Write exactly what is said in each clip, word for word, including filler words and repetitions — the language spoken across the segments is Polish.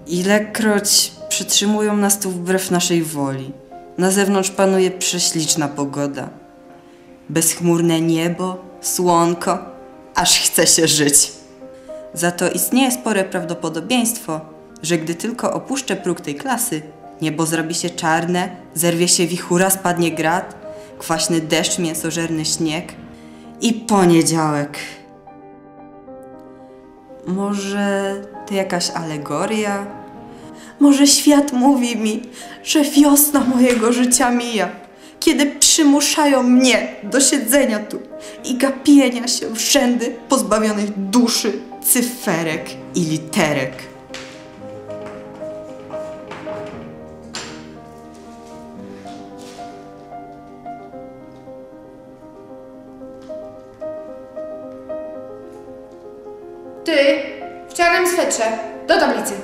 Ilekroć przytrzymują nas tu wbrew naszej woli. Na zewnątrz panuje prześliczna pogoda. Bezchmurne niebo, słonko, aż chce się żyć. Za to istnieje spore prawdopodobieństwo, że gdy tylko opuszczę próg tej klasy, niebo zrobi się czarne, zerwie się wichura, spadnie grad, kwaśny deszcz, mięsożerny śnieg i poniedziałek. Może to jakaś alegoria? Może świat mówi mi, że wiosna mojego życia mija, kiedy przymuszają mnie do siedzenia tu i gapienia się w rzędy pozbawionych duszy, cyferek i literek. Ty, w czarnym swetrze, do tablicy.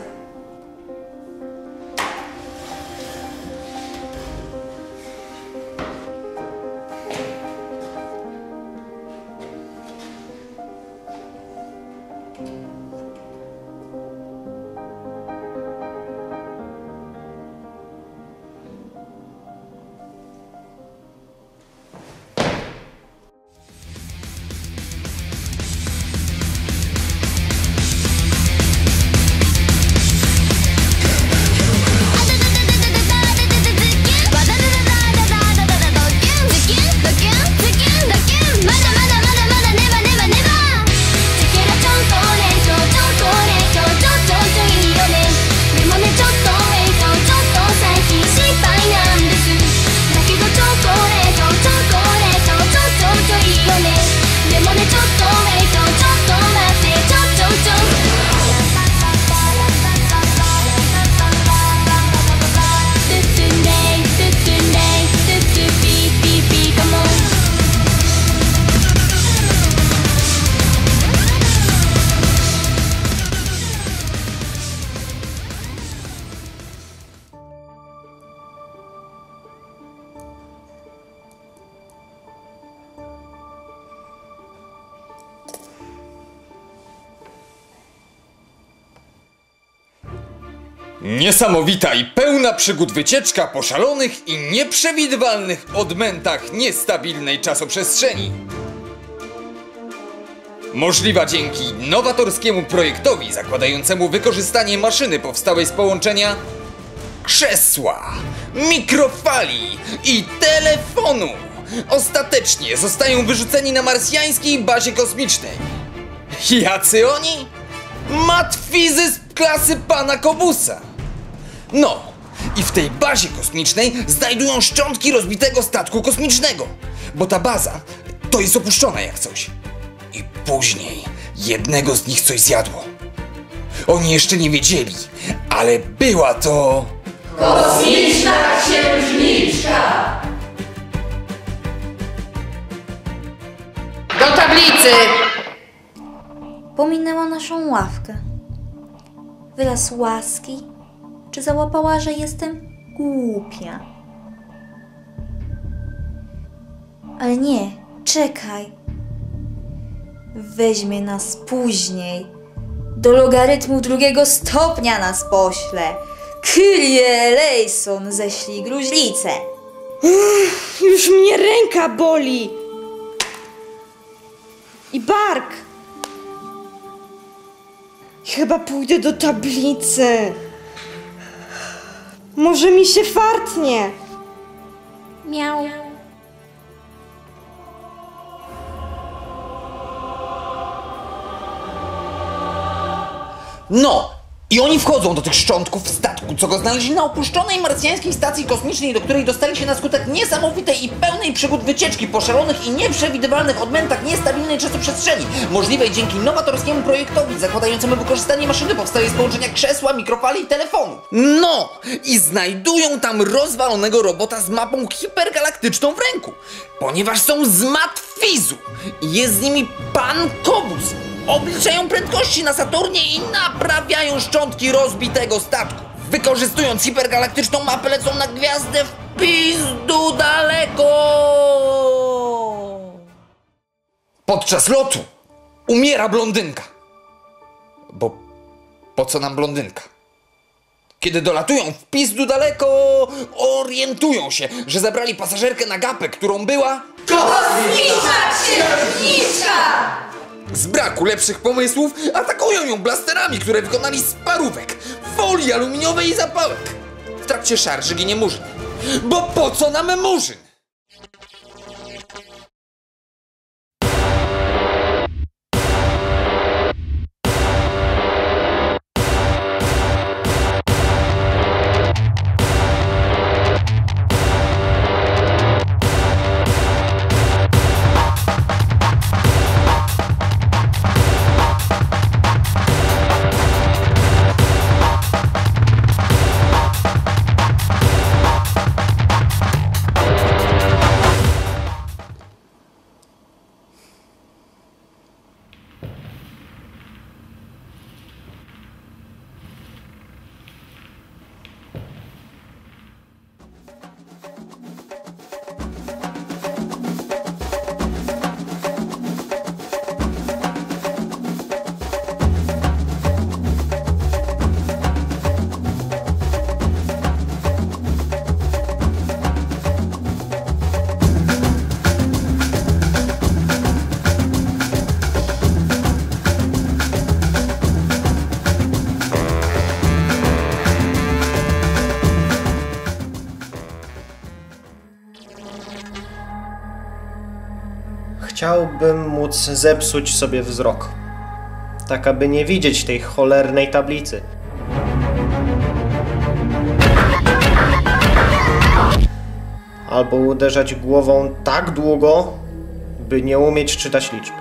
Niesamowita i pełna przygód wycieczka po szalonych i nieprzewidywalnych odmętach niestabilnej czasoprzestrzeni. Możliwa dzięki nowatorskiemu projektowi zakładającemu wykorzystanie maszyny powstałej z połączenia krzesła, mikrofali i telefonu. Ostatecznie zostają wyrzuceni na marsjańskiej bazie kosmicznej. Jacy oni? Matwizy z klasy pana Kobusa. No, i w tej bazie kosmicznej znajdują szczątki rozbitego statku kosmicznego, bo ta baza to jest opuszczona jak coś. I później jednego z nich coś zjadło. Oni jeszcze nie wiedzieli, ale była to... Kosmiczna księżniczka! Do tablicy! Pominęła naszą ławkę. Wyraz łaski, czy załapała, że jestem głupia? Ale nie, czekaj. Weźmie nas później. Do logarytmu drugiego stopnia nas pośle. Kyrie eleison, ześlij gruźlicę. Uff, już mnie ręka boli. I bark. Chyba pójdę do tablicy. Może mi się fartnie. Miał. No! I oni wchodzą do tych szczątków statku, co go znaleźli na opuszczonej marsjańskiej stacji kosmicznej, do której dostali się na skutek niesamowitej i pełnej przygód wycieczki po szalonych i nieprzewidywalnych odmętach niestabilnej czasoprzestrzeni, możliwej dzięki nowatorskiemu projektowi zakładającemu wykorzystanie maszyny powstałej z połączenia krzesła, mikrofali i telefonu. No! I znajdują tam rozwalonego robota z mapą hipergalaktyczną w ręku, ponieważ są z Matwizu i jest z nimi pan Kobus. Obliczają prędkości na Saturnie i naprawiają szczątki rozbitego statku. Wykorzystując hipergalaktyczną mapę, lecą na gwiazdę w pizdu daleko. Podczas lotu umiera blondynka. Bo po co nam blondynka? Kiedy dolatują w pizdu daleko, orientują się, że zabrali pasażerkę na gapę, którą była... Kosmiczna księżniczka! Z braku lepszych pomysłów atakują ją blasterami, które wykonali z parówek, folii aluminiowej i zapałek. W trakcie szarży ginie murzyn. Bo po co nam murzyn? Chciałbym móc zepsuć sobie wzrok, tak aby nie widzieć tej cholernej tablicy. Albo uderzać głową tak długo, by nie umieć czytać liczb.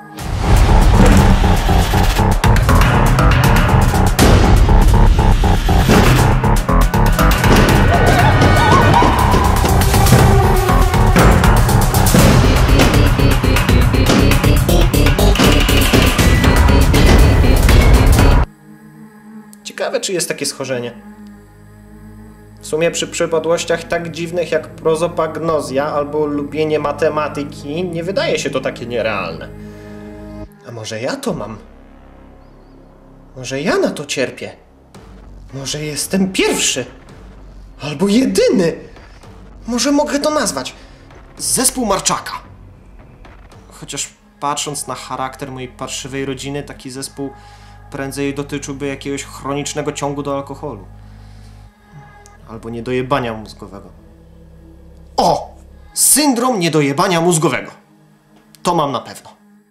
Ciekawe, czy jest takie schorzenie. W sumie przy przypadłościach tak dziwnych jak prozopagnozja albo lubienie matematyki nie wydaje się to takie nierealne. A może ja to mam? Może ja na to cierpię? Może jestem pierwszy? Albo jedyny? Może mogę to nazwać zespół Marczaka. Chociaż patrząc na charakter mojej parszywej rodziny, taki zespół prędzej dotyczyłby jakiegoś chronicznego ciągu do alkoholu. Albo niedojebania mózgowego. O! Syndrom niedojebania mózgowego. To mam na pewno.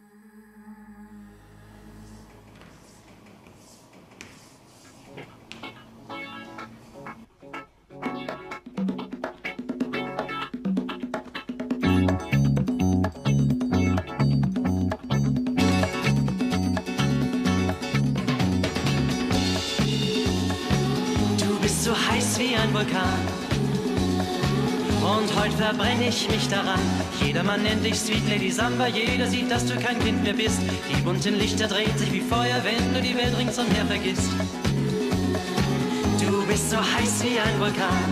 So heiß wie ein Vulkan. Und heute verbrenne ich mich daran. Jedermann nennt dich Sweet Lady Samba. Jeder sieht, dass du kein Kind mehr bist. Die bunten Lichter drehen sich wie Feuer, wenn du die Welt ringsumher vergisst. Du bist so heiß wie ein Vulkan.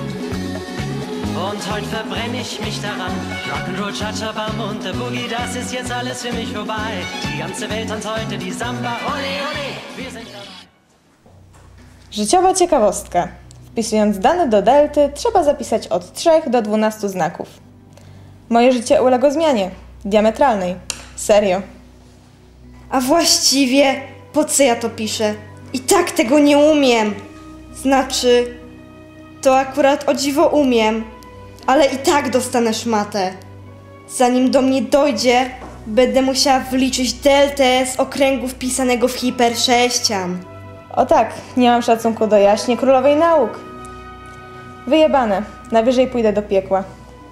Und heute verbrenne ich mich daran. Rock'n'Roll, Cha-Cha-Bam und der Boogie, das ist jetzt alles für mich vorbei. Die ganze Welt tanzt heute die Samba. Ole, ole, wir sind dabei. Życiowa ciekawostka. Wpisując dane do delty, trzeba zapisać od trzech do dwunastu znaków. Moje życie uległo zmianie. Diametralnej. Serio. A właściwie, po co ja to piszę? I tak tego nie umiem. Znaczy, to akurat o dziwo umiem, ale i tak dostanę szmatę. Zanim do mnie dojdzie, będę musiała wliczyć deltę z okręgu wpisanego w hipersześcian. O tak, nie mam szacunku do jaśnie królowej nauk. Wyjebane. Najwyżej pójdę do piekła.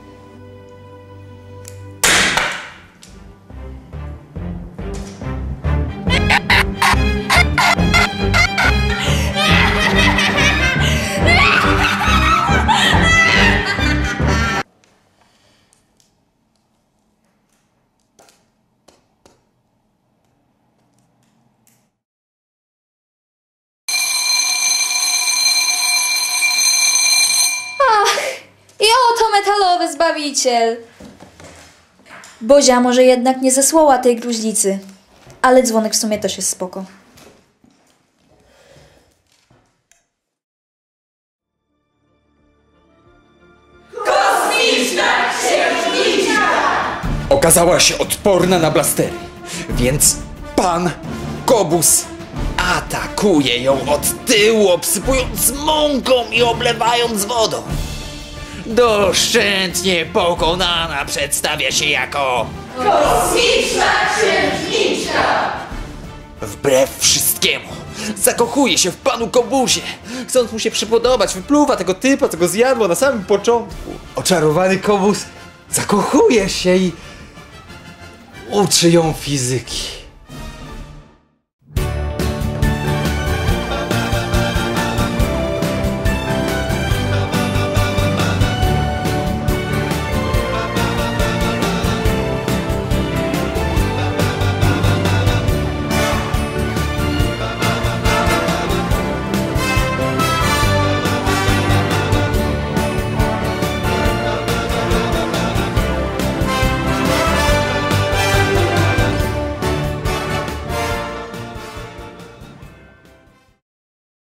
I oto metalowy zbawiciel! Bozia może jednak nie zesłała tej gruźlicy, ale dzwonek w sumie też jest spoko. okazała się odporna na blastery, więc pan Kobus atakuje ją od tyłu, obsypując mąką i oblewając wodą. Doszczętnie pokonana przedstawia się jako Kosmiczna księżniczka! wbrew wszystkiemu zakochuje się w panu Kobusie, chcąc mu się przypodobać, wypluwa tego typa, co go zjadło na samym początku. Oczarowany Kobus zakochuje się i uczy ją fizyki.